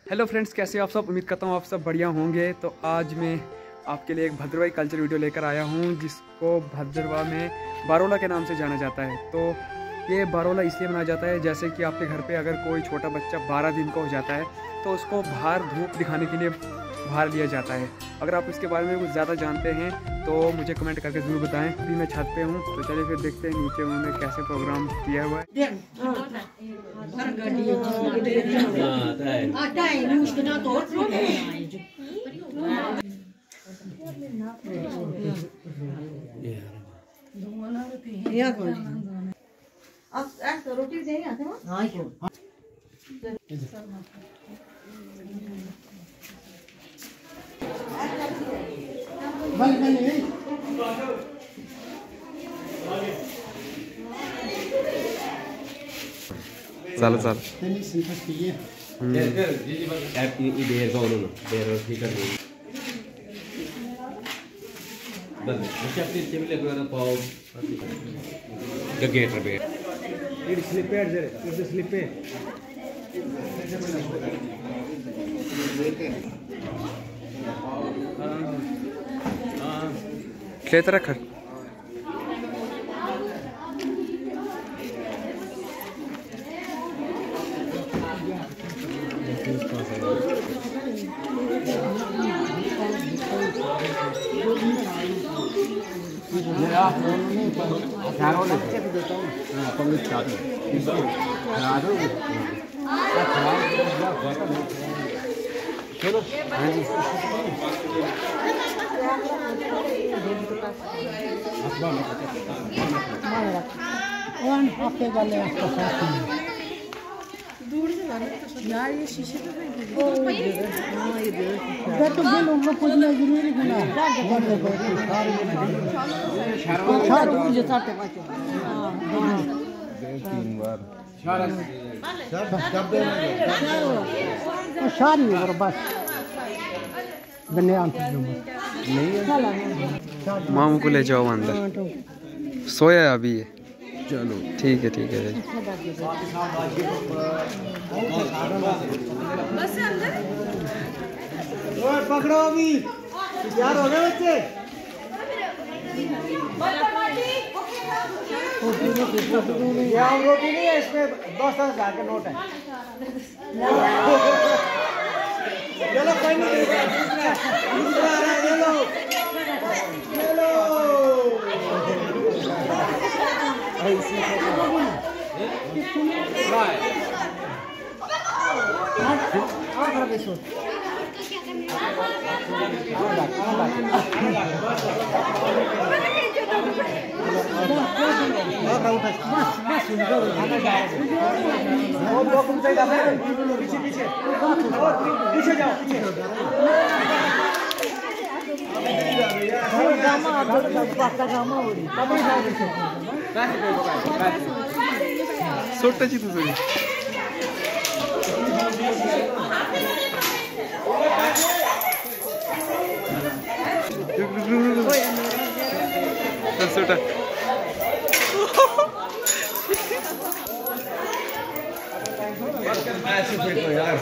Hello friends, कैसे हो आप सब। उम्मीद करता हूँ आप सब बढ़िया होंगे। तो आज मैं आपके लिए एक भद्रवाही कल्चर वीडियो लेकर आया हूँ जिसको भद्रवाह में बारोला के नाम से जाना जाता है। तो ये बारोला इसलिए मनाया जाता है जैसे कि आपके घर पे अगर कोई छोटा बच्चा 12 दिन का हो जाता है तो उसको बाहर धूप दिखाने के लिए बाहर लिया जाता है। अगर आप इसके बारे में कुछ ज़्यादा जानते हैं तो मुझे कमेंट करके ज़रूर बताएं। अभी मैं छत पे हूँ तो चलिए फिर देखते हैं नीचे उन्होंने कैसे प्रोग्राम किया हुआ है। रोटी देंगे चलो चलो खेत रख चलो। हाँ जी दूर से यार ये शीशे तो ये लोग पूछना जरूरी है ना। मामू को ले जाओ अंदर, सोया अभी है। चलो ठीक है ठीक है। पकड़ो अभी, तैयार हो गए बच्चे। रोटी नहीं है इसमें, 10,000 के नोट है। चलो कोई नहीं, दूसरा आ रहा है, ले लो ले लो। पीछे पीछे पीछे जाओ, पीछे सोटाची तुझी सोटा यार।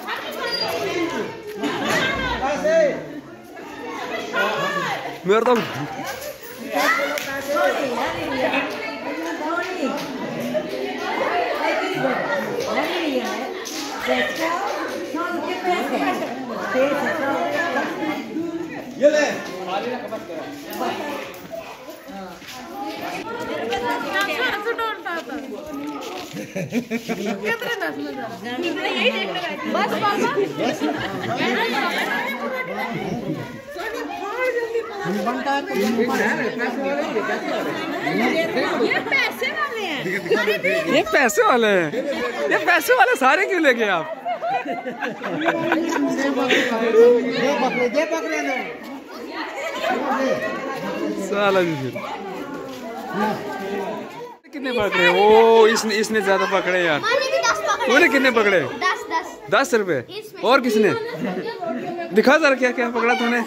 मेरे तो ये ले ये पैसे वाले हैं, ये पैसे वाले सारे क्यों ले गए आप। साला जी फिर कितने पकड़े? ओ इसने ज्यादा पकड़े यार। तूने कितने पकड़े? 10 रुपए। और किसने? दिखा जरा क्या क्या पकड़ा तूने।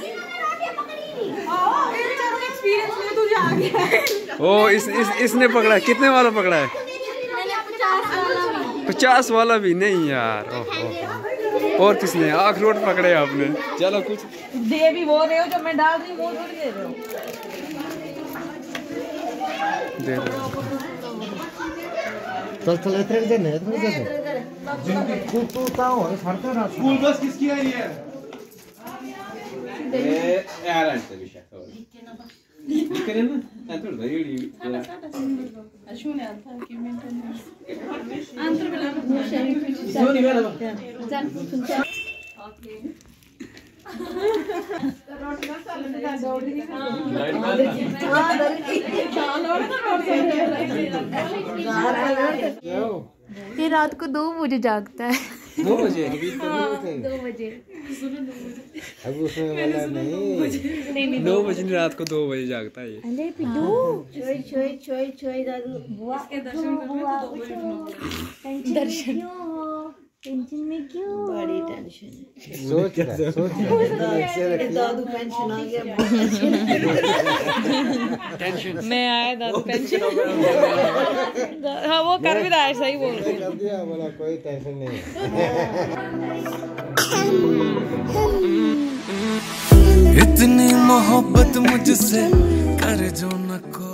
ओ इसने पकड़ा। कितने वाला पकड़ा है? 50 वाला भी नहीं यार। और किसने अखरोट पकड़े आपने? चलो कुछ दे भी वो रहे हो जो मैं डाल रही हूँ, वो थोड़ी दे रहे हो। दे दो। चल चल इतने देने जिनकी तू ताऊ है फरता ना स्कूल बस किसकी आई है यार ऐसे भी शक हो निकले ना अंतर दरी अशुने आता कि मैं अंतर मिला जो नहीं वाला ओके ये रात को 2 बजे जागता है। 2 बजे? 2 बजे। अब उसमें वाला नहीं 9 बजे रात को 2 बजे जागता है ये। अरे पिड्डू छोई दादू बुआ के दर्शन करने तो 2 बजे दर्शन टेंशन में क्यों? बड़ी टेंशन है। सोच दादू पेंशन आ गया। टेंशन मैं आया दादू पेंशन। हाँ वो कर भी रहा है, सही बोल रहे कर दिया बोला कोई टेंशन नहीं। इतनी मोहब्बत मुझसे कर जो न को